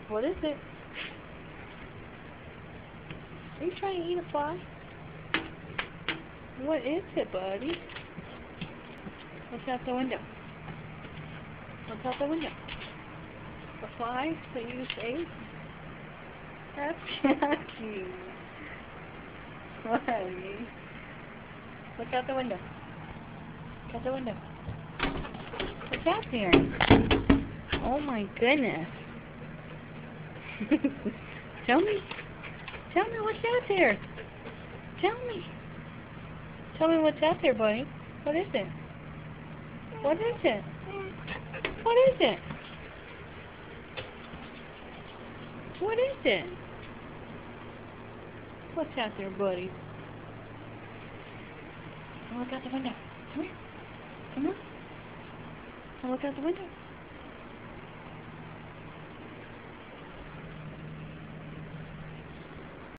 What is it? Are you trying to eat a fly? What is it, buddy? What's out the window? What's out the window? A fly that you just ate? That's not cute. Buddy. Look out the window. Look out the window. What's out there? Oh my goodness. Tell me. Tell me what's out there. Tell me. Tell me what's out there, buddy. What is it? What is it? What is it? What is it? What's out there, buddy? Look out the window. Come here. Come on. Look out the window.